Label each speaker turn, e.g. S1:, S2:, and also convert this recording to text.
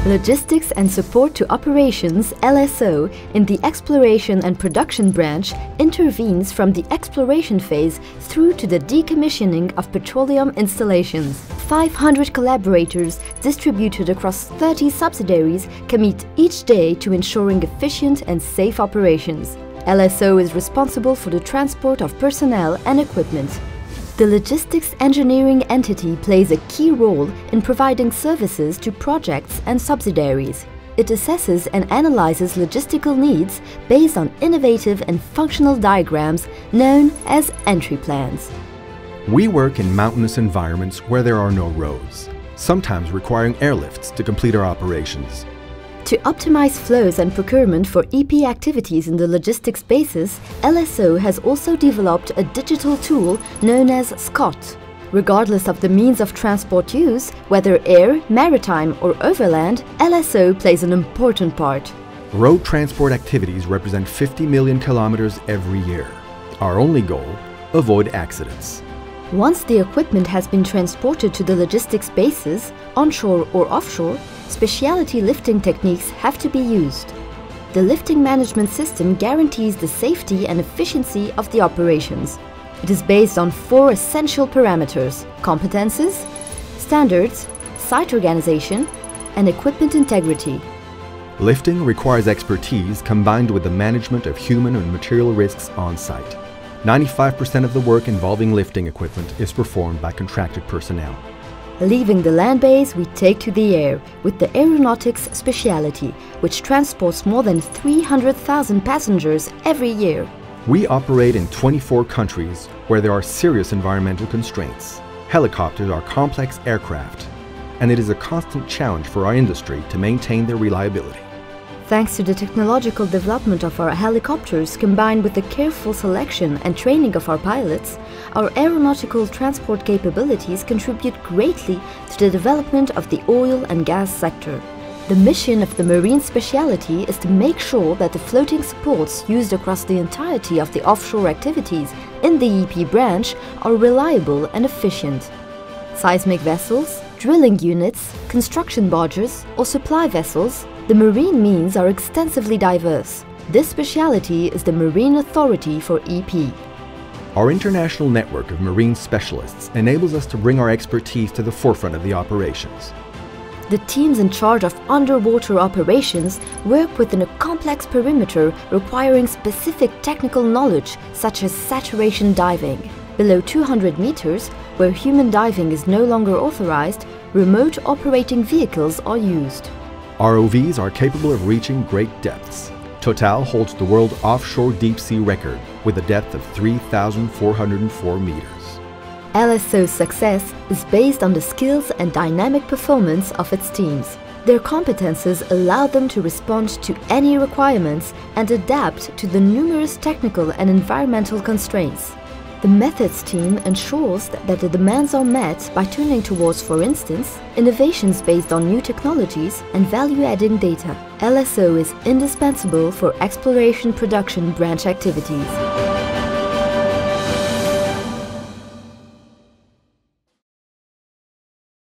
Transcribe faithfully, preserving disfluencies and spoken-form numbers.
S1: Logistics and Support to Operations L S O in the Exploration and Production branch intervenes from the exploration phase through to the decommissioning of petroleum installations. five hundred collaborators distributed across thirty subsidiaries commit each day to ensuring efficient and safe operations. L S O is responsible for the transport of personnel and equipment. The logistics engineering entity plays a key role in providing services to projects and subsidiaries. It assesses and analyzes logistical needs based on innovative and functional diagrams known as entry plans.
S2: We work in mountainous environments where there are no roads, sometimes requiring airlifts to complete our operations.
S1: To optimize flows and procurement for E P activities in the logistics bases, L S O has also developed a digital tool known as SCOT. Regardless of the means of transport use, whether air, maritime or overland, L S O plays an important part.
S2: Road transport activities represent fifty million kilometers every year. Our only goal, avoid accidents.
S1: Once the equipment has been transported to the logistics bases, onshore or offshore, specialty lifting techniques have to be used. The lifting management system guarantees the safety and efficiency of the operations. It is based on four essential parameters: competences, standards, site organization, and equipment integrity.
S2: Lifting requires expertise combined with the management of human and material risks on site. ninety-five percent of the work involving lifting equipment is performed by contracted personnel.
S1: Leaving the land base, we take to the air with the aeronautics specialty, which transports more than three hundred thousand passengers every year.
S2: We operate in twenty-four countries where there are serious environmental constraints. Helicopters are complex aircraft, and it is a constant challenge for our industry to maintain their reliability.
S1: Thanks to the technological development of our helicopters combined with the careful selection and training of our pilots, our aeronautical transport capabilities contribute greatly to the development of the oil and gas sector. The mission of the marine specialty is to make sure that the floating supports used across the entirety of the offshore activities in the E P branch are reliable and efficient. Seismic vessels, drilling units, construction barges or supply vessels, the marine means are extensively diverse. This specialty is the Marine Authority for E P.
S2: Our international network of marine specialists enables us to bring our expertise to the forefront of the operations.
S1: The teams in charge of underwater operations work within a complex perimeter requiring specific technical knowledge such as saturation diving. Below two hundred meters, where human diving is no longer authorized, remote operating vehicles are used.
S2: R O Vs are capable of reaching great depths. Total holds the world offshore deep sea record with a depth of three thousand four hundred four meters.
S1: L S O's success is based on the skills and dynamic performance of its teams. Their competences allow them to respond to any requirements and adapt to the numerous technical and environmental constraints. The methods team ensures that the demands are met by turning towards, for instance, innovations based on new technologies and value-adding data. L S O is indispensable for exploration production branch activities.